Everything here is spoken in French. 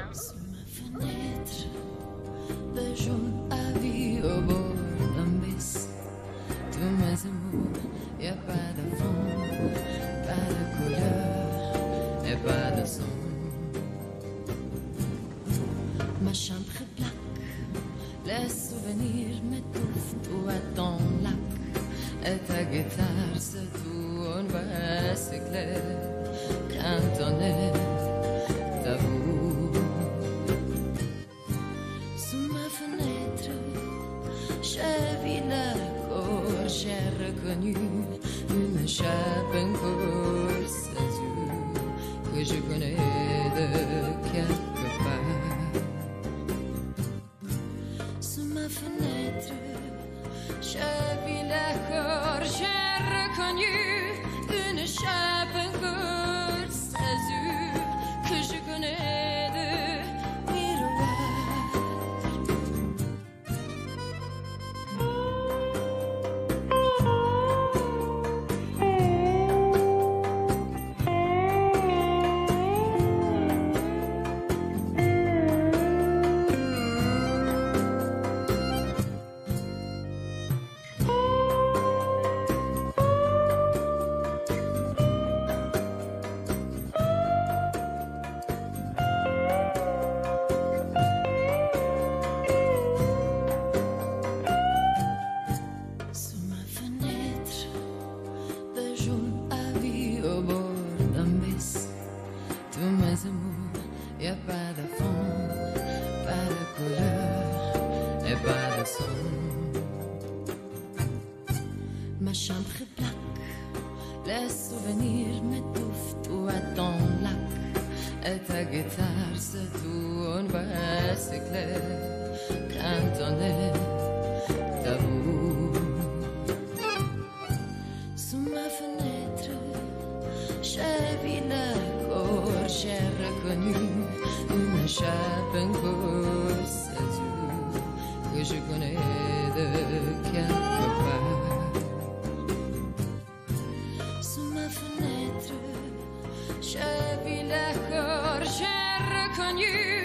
Sous ma fenêtre, des jaunes avis au bord d'un bis. Tous mes amours, y a pas de fond, pas de couleur et pas de son. Ma chambre est black, les souvenirs m'étouffent tout à ton lac. Et ta guitare se tourne vers ce clair quand on est tabou. Sous ma fenêtre, j'ai vu la cour, j'ai reconnu une échappe, un cours, ces yeux que je connais de quelque part. Sous ma fenêtre, j'ai vu la cour, j'ai reconnu une échappe, un cours, ces yeux que je connais de miroir. Sous ma fenêtre, des jaunes avis au bord d'un bis. Tous mes amours, y a pas de fond, pas de couleur et pas de son. Ma chambre est black, les souvenirs m'étouffent tout à ton lac. Et ta guitare se tourne vers ce clair quand on est tabou. Sous ma fenêtre, j'ai vu la cour, j'ai reconnu une échappe, un cours, ces yeux que je connais de quelque part. Sous ma fenêtre, j'ai vu la cour, j'ai reconnu